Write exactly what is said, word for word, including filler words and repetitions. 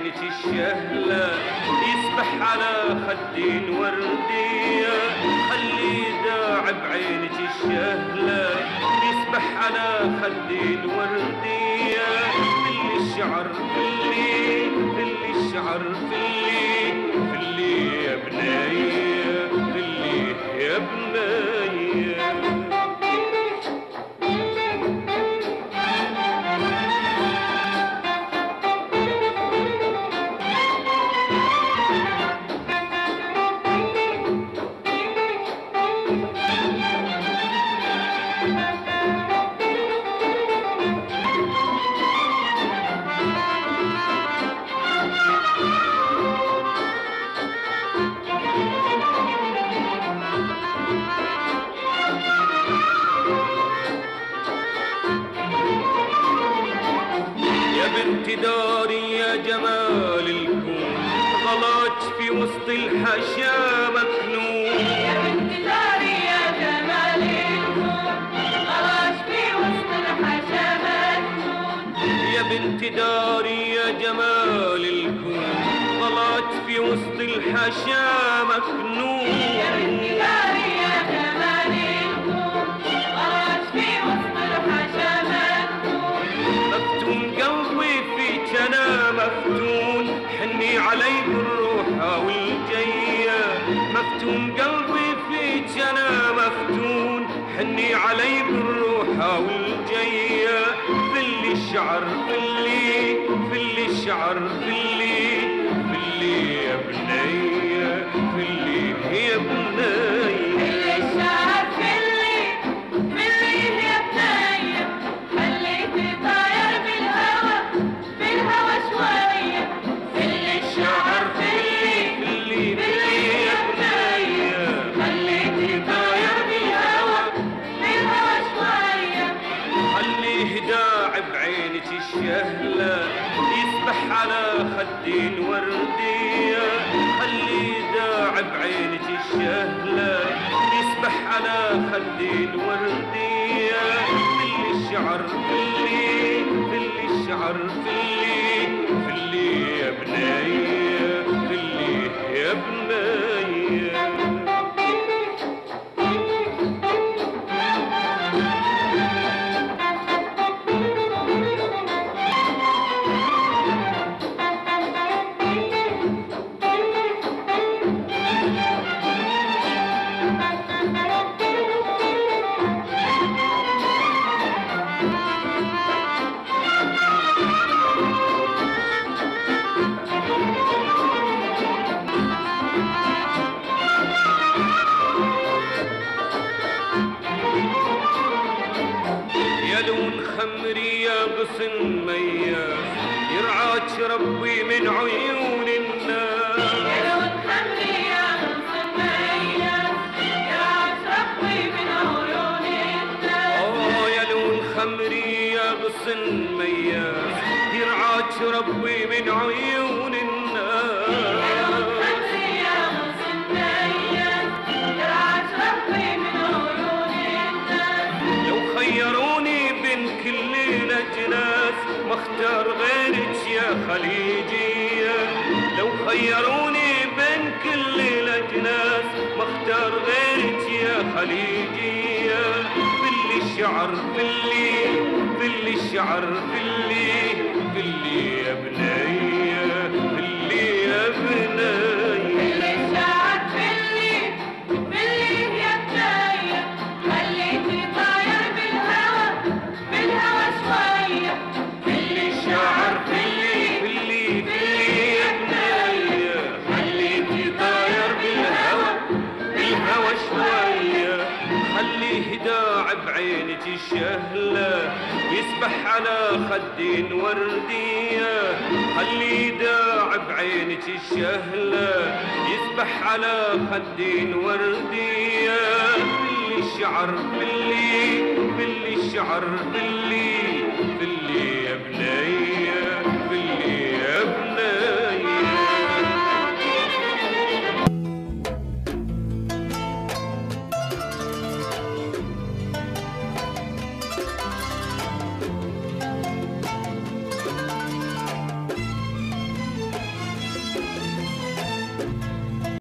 بعينك الشهلة يسبح على خدين وردية، خلي داع بعينك الشهلة يسبح على خدين وردية، فلي الشعر فلي فلي الشعر فلي فلي يا بناية فلي يا بناية. بنت داري يا جمال الكون غلاك في وسط الحشا مكنون، يا بنت داري يا جمال الكون غلاك في وسط الحشا مكنون، يا بنت داري يا جمال الكون غلاك في وسط الحشا مكنون، يا بنت داري يا جمال الكون غلاك في وسط الحشا مكنون، مفتون قلبي فيك انا مفتون حني علي بالروحة والجية، مفتون قلبي فيك انا مفتون حني علي بالروحة والجية، فلي الشعر فلي فلي الشعر فلي فلي يا بنية فلي يا بنية. فلي الشعر فلي فلي يا بنية، خليتي طاير بالهوا بالهوا شوية، فلي الشعر فلي فلي فلي يا بنية، خليتي طاير بالهوا بالهوا شوية، خليه داع بعينك الشهلة يسبح على خدين وردية، خليه داع بعينك الشهلة يسبح على خدين وردية، فلي الشعر فلي فلي الشعر فلي فلي يا بناية فلي يا بناية. يا لون خمري يا غصن مياس يرعاك ربي من عيون الناس، يا لون خمري يا غصن مياس يرعاك ربي من عيون الناس، آه يا لون خمري يا غصن مياس يرعاك ربي من عيون الناس، يا لون خمري يا غصن مياس يرعاك ربي من عيون الناس، لو خيروني بين كل الأجناس ما اختار غيرك يا خليجية، لو خيروني بين كل الأجناس ما اختار غيرك يا خليجية، فلي الشعر فلي فلي الشعر فلي فلي يا بنية فلي يا بنية. فلي الشعر فلي فلي يا بنية، خليتي طاير بالهوا بالهوا شوية، فلي الشعر فلي فلي فلي يا بنية خليتي طاير بالهوى بالهوى شوية، خليه داع بعينك الشهلة يسبح على خدين وردية، خليه داع بعينك الشهلة يسبح على خدين وردية، فلي الشعر فلي فلي الشعر فلي